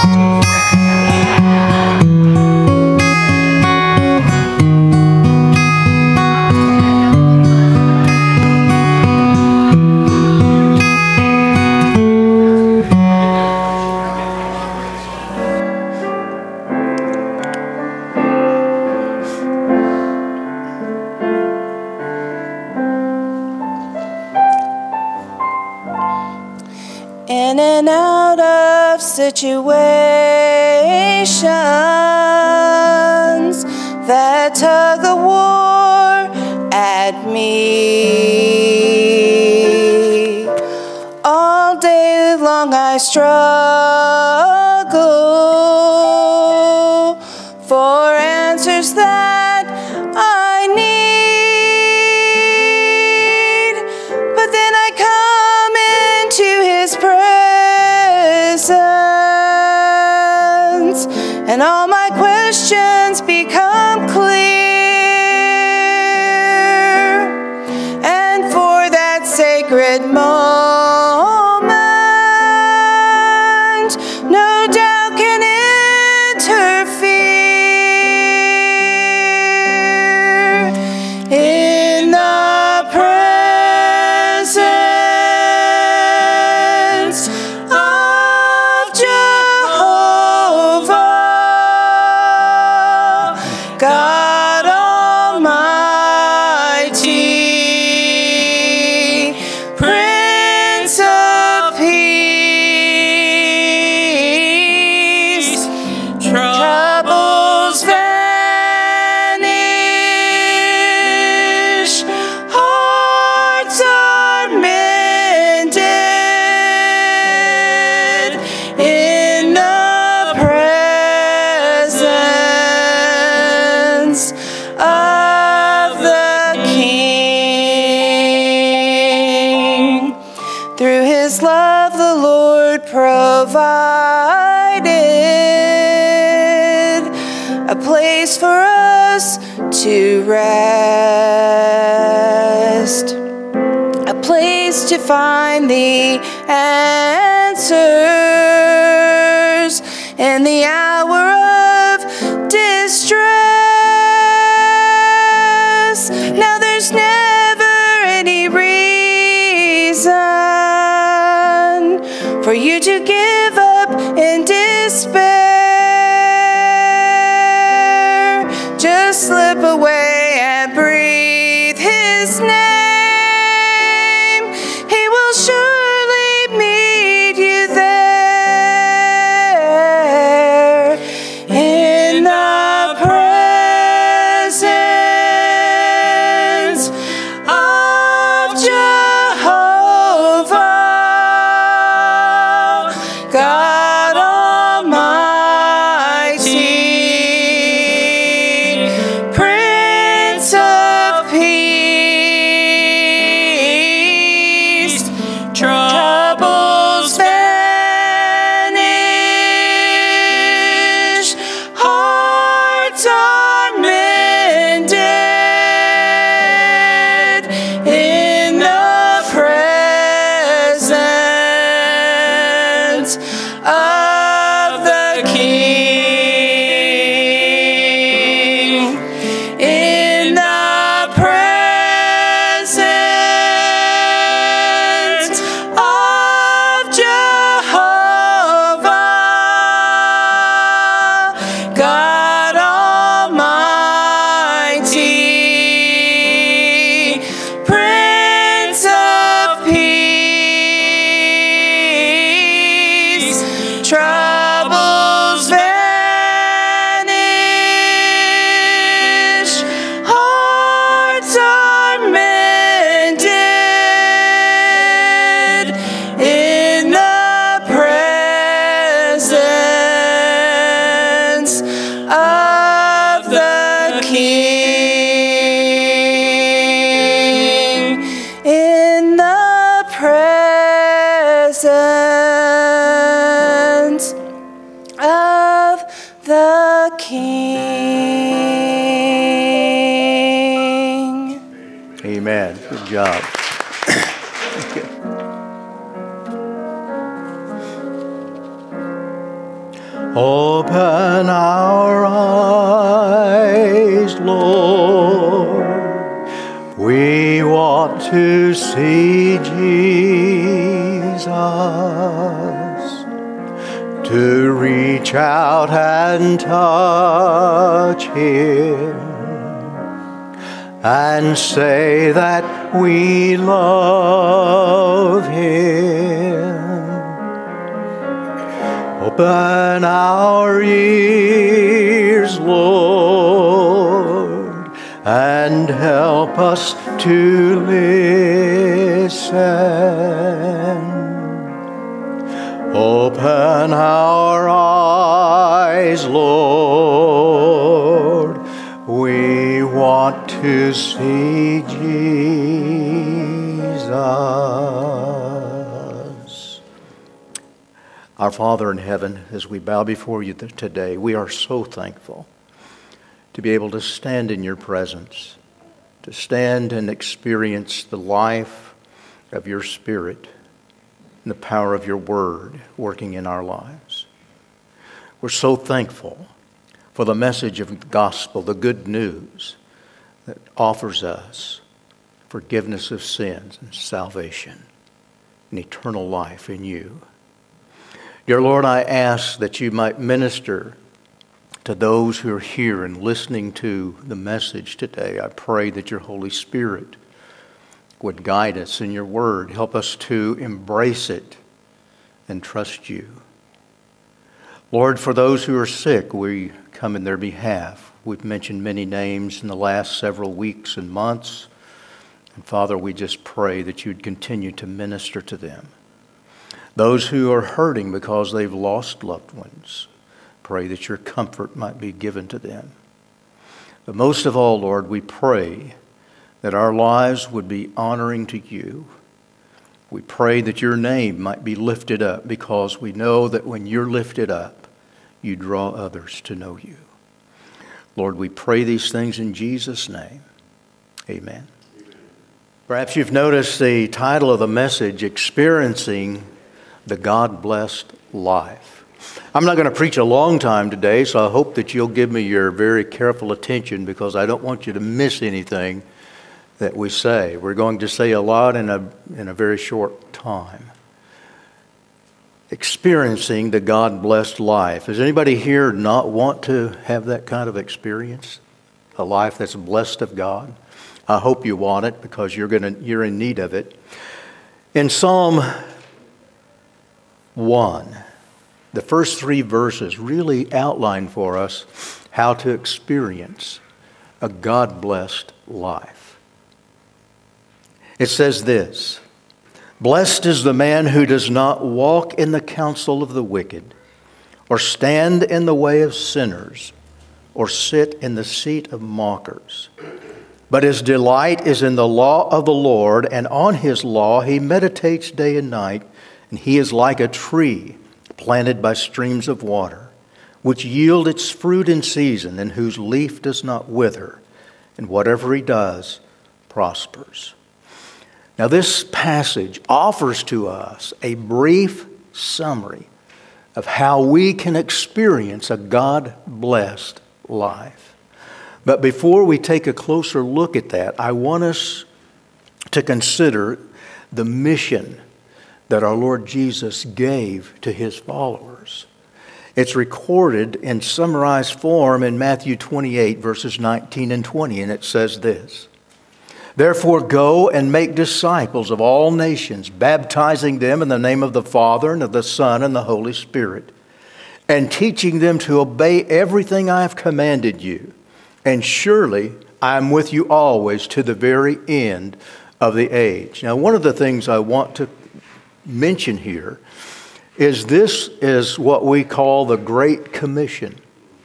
In and out of situations that tug the war at me. All day long I struggle for answers that I need, but then I come into His presence, and all my questions become clear. And for that sacred moment, no doubt can interfere. In the presence of Jehovah, God Almighty, Prince of Peace, troubles vanish, hearts are mended in the presence of the King. Through His love the Lord provided a place for us to rest, a place to find the answers in the hour of distress. Now there's never any reason for you to give up in despair. Just slip away and breathe His name. He will surely meet you there. In the presence of Jehovah, God Almighty, Prince of Peace, troubles vanish, hearts are mended in the presence of the King. In the presence of Jehovah, God Almighty, Prince of Peace, troubles vanish, hearts are mended in the presence of the King. In the presence of the King. Amen. Good job. Open our eyes, Lord. We want to see Jesus, to reach out and touch Him and say that we love Him. Open our ears, Lord, and help us to listen. Open our eyes, Lord. We want to see Jesus. Our Father in heaven, as we bow before you today, we are so thankful to be able to stand in your presence, to stand and experience the life of your Spirit and the power of your word working in our lives. We're so thankful for the message of the gospel, the good news that offers us forgiveness of sins and salvation and eternal life in you. Dear Lord, I ask that you might minister to those who are here and listening to the message today. I pray that your Holy Spirit would guide us in your word. Help us to embrace it and trust you. Lord, for those who are sick, we come in their behalf. We've mentioned many names in the last several weeks and months. And Father, we just pray that you'd continue to minister to them. Those who are hurting because they've lost loved ones, pray that your comfort might be given to them. But most of all, Lord, we pray that our lives would be honoring to you. We pray that your name might be lifted up, because we know that when you're lifted up, you draw others to know you. Lord, we pray these things in Jesus' name. Amen. Perhaps you've noticed the title of the message, Experiencing the God-Blessed Life. I'm not going to preach a long time today, so I hope that you'll give me your very careful attention, because I don't want you to miss anything that we say. We're going to say a lot in a very short time. Experiencing the God-blessed life. Does anybody here not want to have that kind of experience? A life that's blessed of God? I hope you want it, because you're in need of it. In Psalm 1, the first 3 verses really outline for us how to experience a God-blessed life. It says this: "Blessed is the man who does not walk in the counsel of the wicked, or stand in the way of sinners, or sit in the seat of mockers. But his delight is in the law of the Lord, and on his law he meditates day and night. And he is like a tree planted by streams of water, which yield its fruit in season, and whose leaf does not wither, and whatever he does prospers." Now, this passage offers to us a brief summary of how we can experience a God-blessed life. But before we take a closer look at that, I want us to consider the mission that our Lord Jesus gave to his followers. It's recorded in summarized form in Matthew 28, verses 19 and 20, and it says this: "Therefore go and make disciples of all nations, baptizing them in the name of the Father and of the Son and the Holy Spirit, and teaching them to obey everything I have commanded you. And surely I am with you always to the very end of the age." Now, one of the things I want to mention here is this is what we call the Great Commission.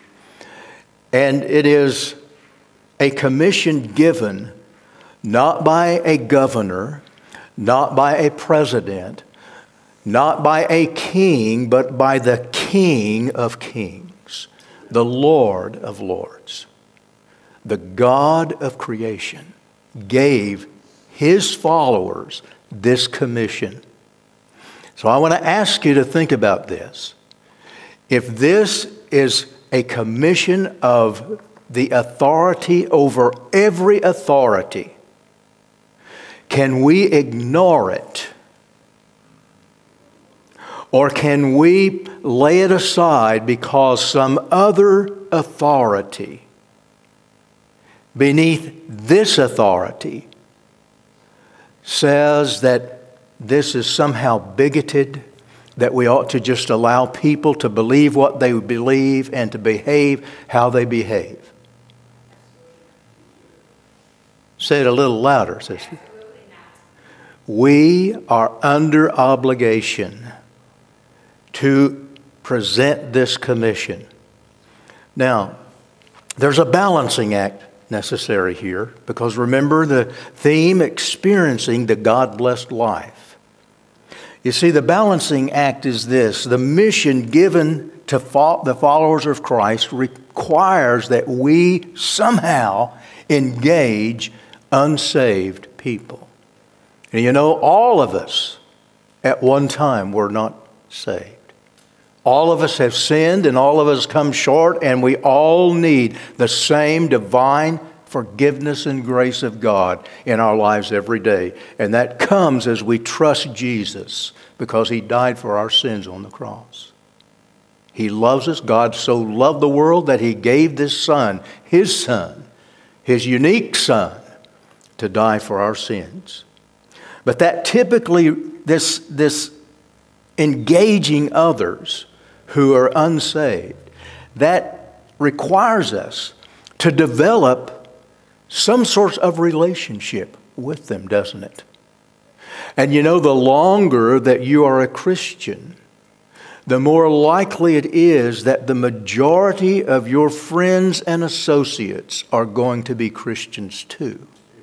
And it is a commission given not by a governor, not by a president, not by a king, but by the King of Kings, the Lord of Lords. The God of creation gave his followers this commission. So I want to ask you to think about this. if this is a commission of the authority over every authority, can we ignore it? Or can we lay it aside because some other authority beneath this authority says that this is somehow bigoted, that we ought to just allow people to believe what they believe and to behave how they behave? Say it a little louder, sister. We are under obligation to present this commission. Now, there's a balancing act necessary here, because remember the theme, experiencing the God-blessed life. You see, the balancing act is this: the mission given to the followers of Christ requires that we somehow engage unsaved people. And you know, all of us at one time were not saved. All of us have sinned and all of us come short, and we all need the same divine forgiveness and grace of God in our lives every day. And that comes as we trust Jesus, because He died for our sins on the cross. He loves us. God so loved the world that He gave this Son, His unique Son, to die for our sins. But that typically, this engaging others who are unsaved, that requires us to develop some sort of relationship with them, doesn't it? And you know, the longer that you are a Christian, the more likely it is that the majority of your friends and associates are going to be Christians too.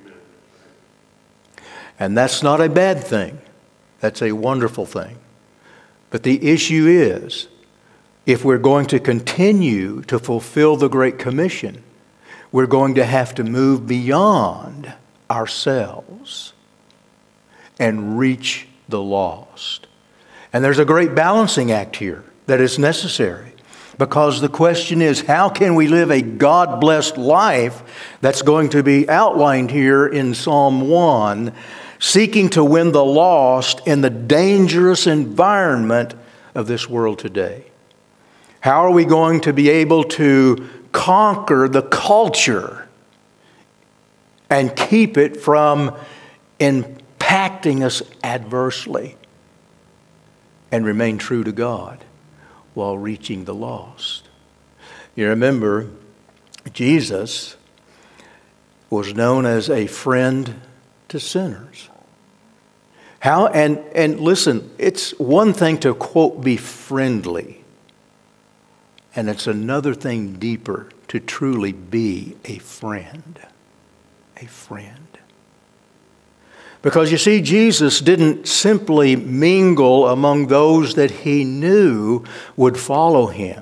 And that's not a bad thing. That's a wonderful thing. But the issue is, if we're going to continue to fulfill the Great Commission, we're going to have to move beyond ourselves and reach the lost. And there's a great balancing act here that is necessary, because the question is, how can we live a God-blessed life that's going to be outlined here in Psalm 1, seeking to win the lost in the dangerous environment of this world today? How are we going to be able to conquer the culture and keep it from impacting us adversely and remain true to God while reaching the lost? You remember, Jesus was known as a friend to sinners. How? And listen, it's one thing to, quote, be friendly. And it's another thing deeper to truly be a friend. A friend. Because you see, Jesus didn't simply mingle among those that He knew would follow Him.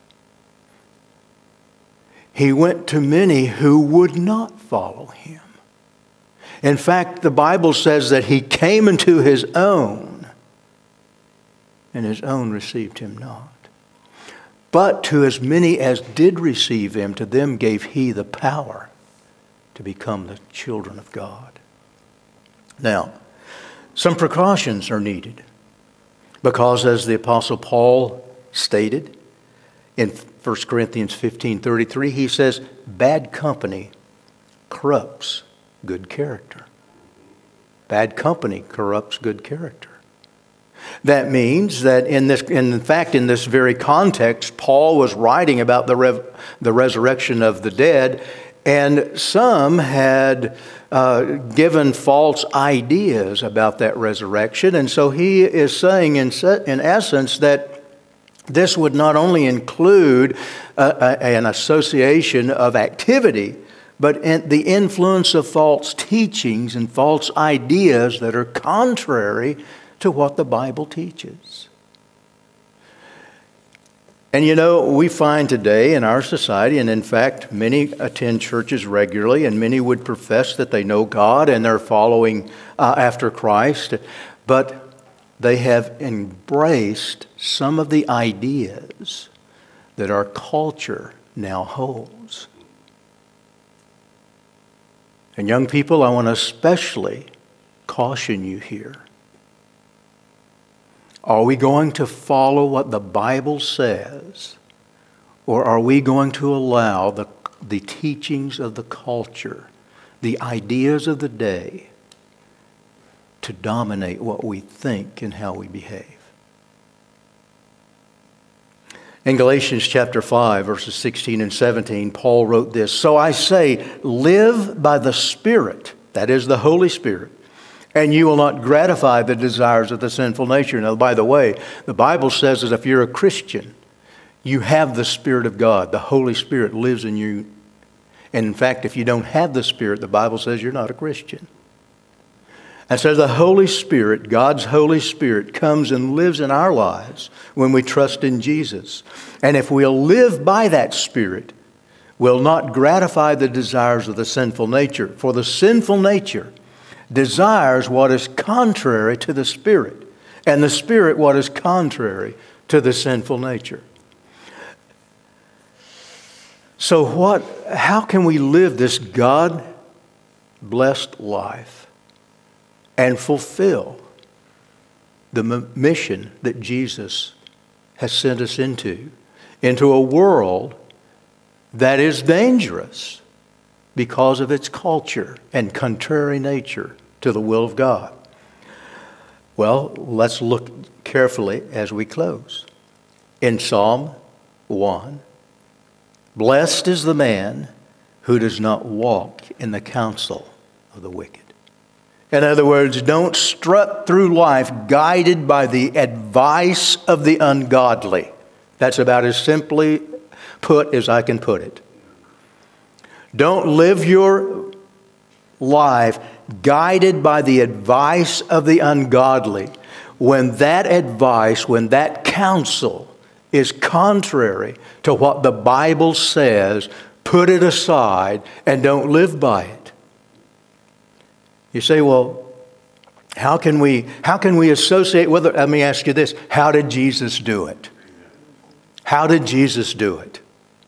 He went to many who would not follow Him. In fact, the Bible says that He came into His own, and His own received Him not. But to as many as did receive Him, to them gave He the power to become the children of God. Now, some precautions are needed, because as the Apostle Paul stated in 1 Corinthians 15:33, he says, bad company corrupts good character. Bad company corrupts good character. That means that in this very context, Paul was writing about the resurrection of the dead, and some had given false ideas about that resurrection. And so he is saying, in essence, that this would not only include an association of activity, but the influence of false teachings and false ideas that are contrary to what the Bible teaches. And you know, we find today in our society, and in fact, many attend churches regularly, and many would profess that they know God and they're following after Christ. But they have embraced some of the ideas that our culture now holds. And young people, I want to especially caution you here. Are we going to follow what the Bible says, or are we going to allow the teachings of the culture, the ideas of the day, to dominate what we think and how we behave? In Galatians chapter 5, verses 16 and 17, Paul wrote this, "So I say, live by the Spirit," that is the Holy Spirit, "and you will not gratify the desires of the sinful nature." Now, by the way, the Bible says that if you're a Christian, you have the Spirit of God. The Holy Spirit lives in you. And in fact, if you don't have the Spirit, the Bible says you're not a Christian. And so the Holy Spirit, God's Holy Spirit, comes and lives in our lives when we trust in Jesus. And if we'll live by that Spirit, we'll not gratify the desires of the sinful nature. For the sinful nature desires what is contrary to the Spirit, and the Spirit what is contrary to the sinful nature. So how can we live this God-blessed life and fulfill the mission that Jesus has sent us into a world that is dangerous because of its culture and contrary nature to the will of God? Well, let's look carefully as we close. In Psalm 1, "Blessed is the man who does not walk in the counsel of the wicked." In other words, don't strut through life guided by the advice of the ungodly. That's about as simply put as I can put it. Don't live your life guided by the advice of the ungodly when that advice, when that counsel is contrary to what the Bible says. Put it aside and don't live by it. You say, well, how can we associate with it? Let me ask you this. How did Jesus do it? How did Jesus do it?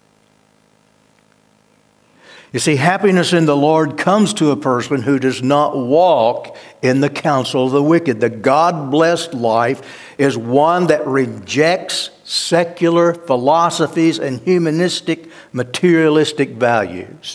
You see, happiness in the Lord comes to a person who does not walk in the counsel of the wicked. The God-blessed life is one that rejects secular philosophies and humanistic, materialistic values.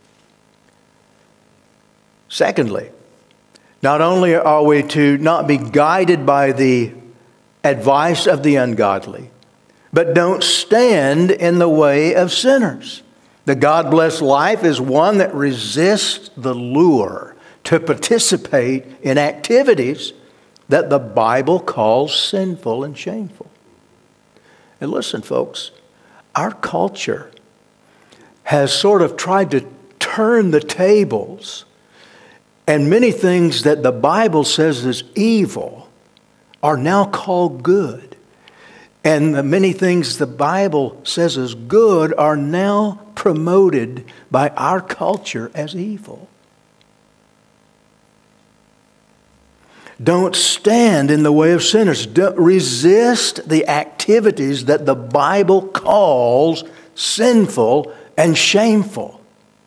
Secondly, not only are we to not be guided by the advice of the ungodly, but don't stand in the way of sinners. The God-blessed life is one that resists the lure to participate in activities that the Bible calls sinful and shameful. And listen, folks, our culture has sort of tried to turn the tables, and many things that the Bible says is evil are now called good. And the many things the Bible says is good are now promoted by our culture as evil. Don't stand in the way of sinners. Resist the activities that the Bible calls sinful and shameful.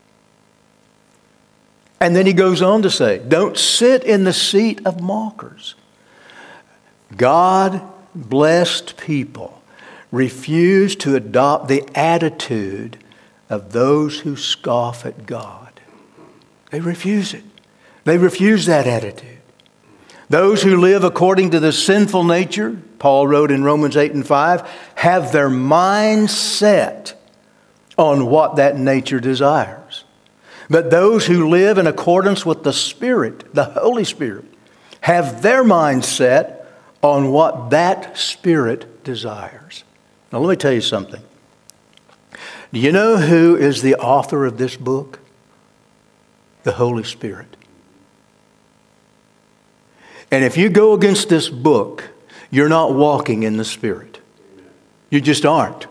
And then he goes on to say, don't sit in the seat of mockers. God-blessed people refuse to adopt the attitude of those who scoff at God. They refuse it. They refuse that attitude. Those who live according to the sinful nature, Paul wrote in Romans 8 and 5, have their mind set on what that nature desires. But those who live in accordance with the Spirit, the Holy Spirit, have their mind set on what that Spirit desires. Now let me tell you something. Do you know who is the author of this book? The Holy Spirit. And if you go against this book, you're not walking in the Spirit. You just aren't.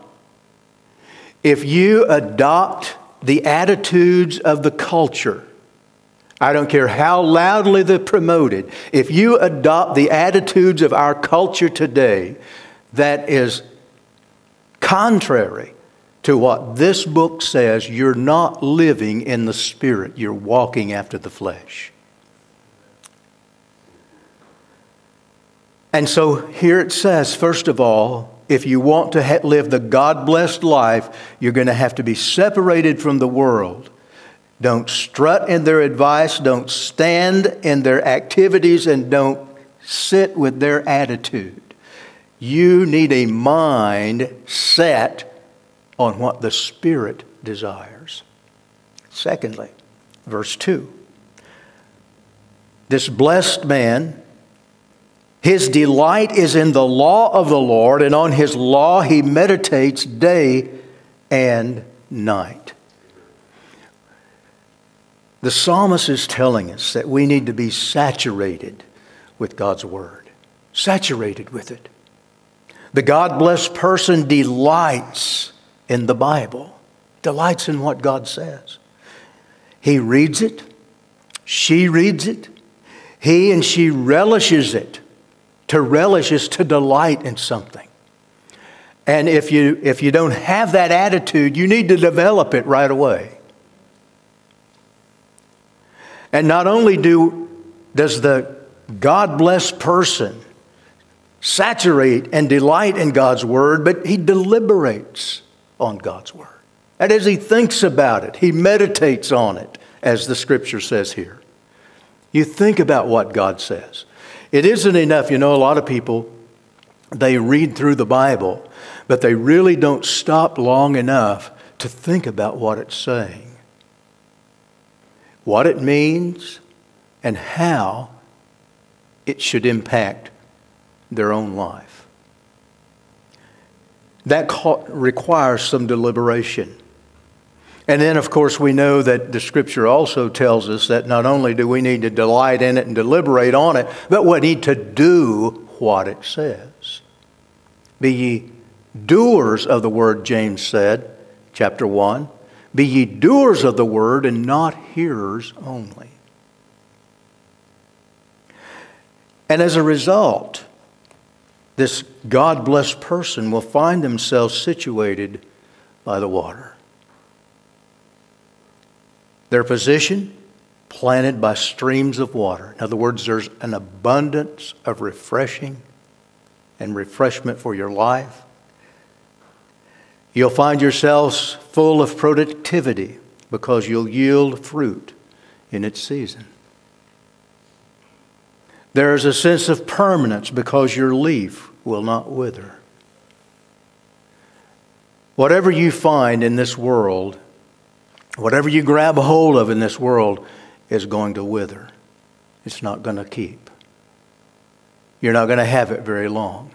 If you adopt the attitudes of the culture, I don't care how loudly they're promoted. If you adopt the attitudes of our culture today that is contrary to what this book says, you're not living in the Spirit. You're walking after the flesh. And so here it says, first of all, if you want to live the God-blessed life, you're going to have to be separated from the world. Don't strut in their advice, don't stand in their activities, and don't sit with their attitude. You need a mind set on what the Spirit desires. Secondly, verse 2. This blessed man, his delight is in the law of the Lord, and on his law he meditates day and night. The psalmist is telling us that we need to be saturated with God's Word. Saturated with it. The God-blessed person delights in the Bible. Delights in what God says. He reads it. She reads it. He and she relishes it. To relish is to delight in something. And if you don't have that attitude, you need to develop it right away. And not only does the God-blessed person saturate and delight in God's Word, but he deliberates on God's Word. That is, he thinks about it. He meditates on it, as the Scripture says here. You think about what God says. It isn't enough. You know, a lot of people, they read through the Bible, but they really don't stop long enough to think about what it's saying, what it means, and how it should impact their own life. That requires some deliberation. And then, of course, we know that the Scripture also tells us that not only do we need to delight in it and deliberate on it, but we need to do what it says. Be ye doers of the word, James said, chapter 1. Be ye doers of the word and not hearers only. And as a result, this God-blessed person will find themselves situated by the water. Their position, planted by streams of water. In other words, there's an abundance of refreshing and refreshment for your life. You'll find yourselves full of productivity because you'll yield fruit in its season. There is a sense of permanence because your leaf will not wither. Whatever you find in this world, whatever you grab a hold of in this world is going to wither. It's not going to keep. You're not going to have it very long.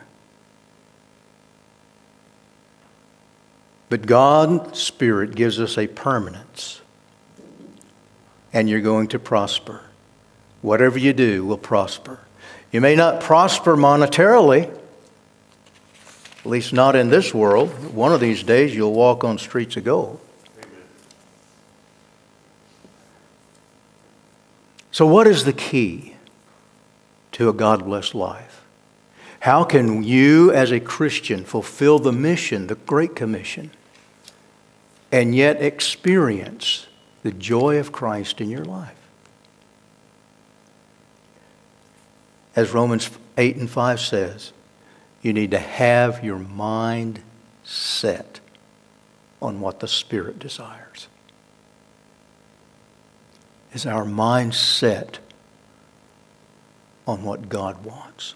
But God's Spirit gives us a permanence. And you're going to prosper. Whatever you do will prosper. You may not prosper monetarily, at least not in this world. One of these days you'll walk on streets of gold. So what is the key to a God-blessed life? How can you as a Christian fulfill the mission, the Great Commission, and yet experience the joy of Christ in your life? As Romans 8:5 says, you need to have your mind set on what the Spirit desires. Is our mind set on what God wants?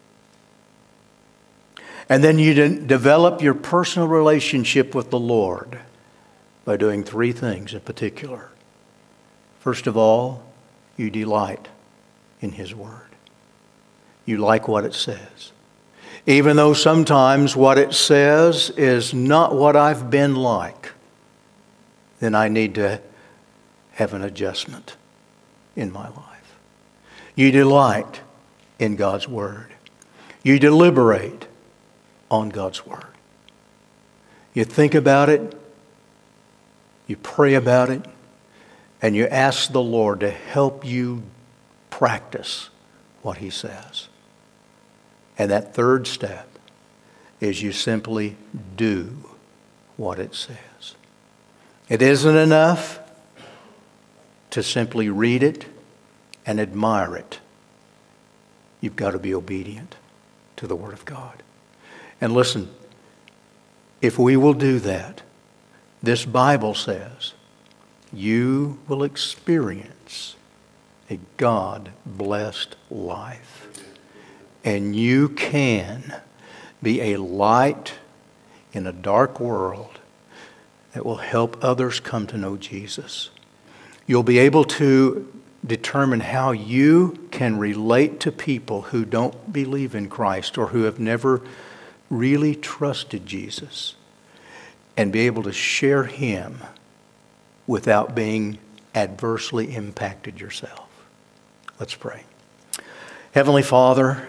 And then you develop your personal relationship with the Lord by doing three things in particular. First of all, you delight in His Word. You like what it says. Even though sometimes what it says is not what I've been like, then I need to have an adjustment in my life. You delight in God's Word. You deliberate on God's Word. You think about it. You pray about it. and you ask the Lord to help you practice what He says. And that third step is you simply do what it says. It isn't enough to simply read it and admire it. You've got to be obedient to the Word of God. And listen, if we will do that, this Bible says, you will experience a God-blessed life. And you can be a light in a dark world that will help others come to know Jesus. You'll be able to determine how you can relate to people who don't believe in Christ or who have never really trusted Jesus, and be able to share Him without being adversely impacted yourself. Let's pray. Heavenly Father,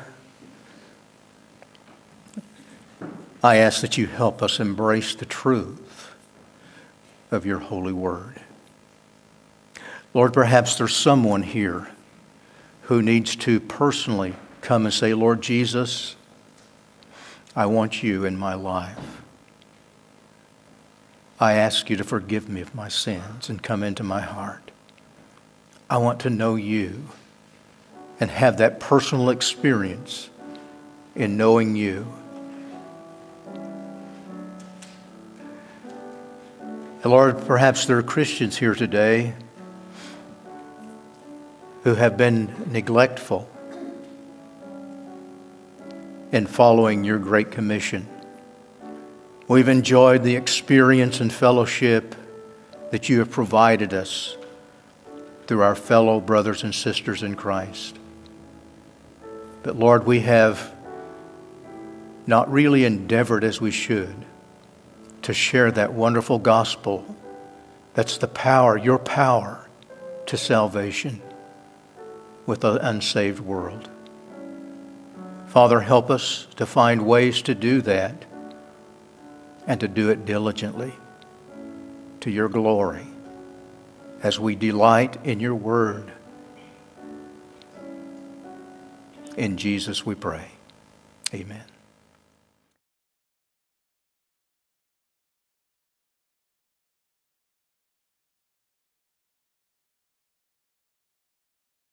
I ask that you help us embrace the truth of your holy word. Lord, perhaps there's someone here who needs to personally come and say, Lord Jesus, I want you in my life. I ask you to forgive me of my sins and come into my heart. I want to know you and have that personal experience in knowing you. And Lord, perhaps there are Christians here today who have been neglectful in following your great commission. We've enjoyed the experience and fellowship that you have provided us through our fellow brothers and sisters in Christ. But Lord, we have not really endeavored as we should to share that wonderful gospel that's the power, your power to salvation with the unsaved world. Father, help us to find ways to do that and to do it diligently to your glory as we delight in your word. In Jesus we pray. Amen.